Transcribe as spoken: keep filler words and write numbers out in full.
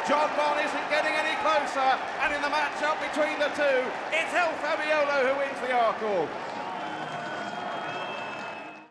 John Bond isn't getting any closer, and in the match-up between the two, it's El Fabiolo who wins the ARKLE.